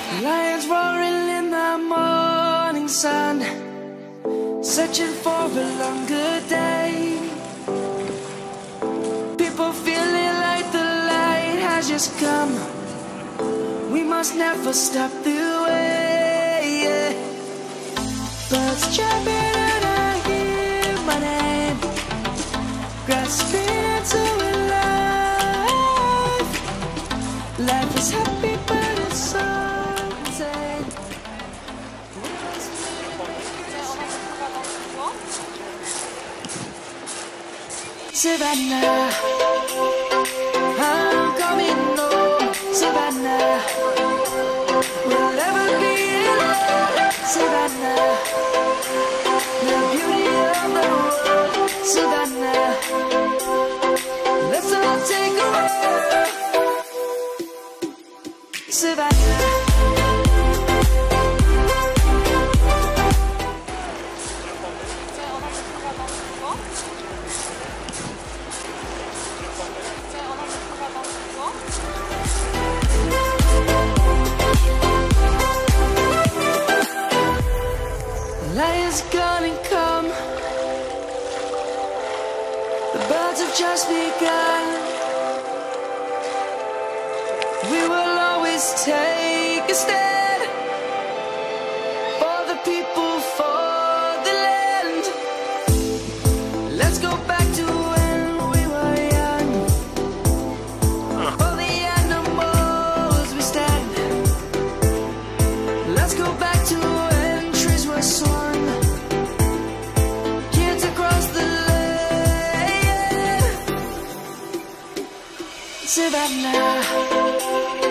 Lions roaring in the morning sun, searching for a longer day. People feeling like the light has just come. We must never stop the way. Birds chirping and I hear my name, grasping into a life. Life is happy but it's so insane. Savannah, I'm coming home. Savannah, we'll never be alone. Savannah, the beauty of the world. Savannah, let's all take a walk. Savannah. Lions gonna come. The birds have just begun. We will always take a stand for the people, for the land. Let's go back to when we were young. For the animals we stand. Let's go back to when trees were swung. Savannah.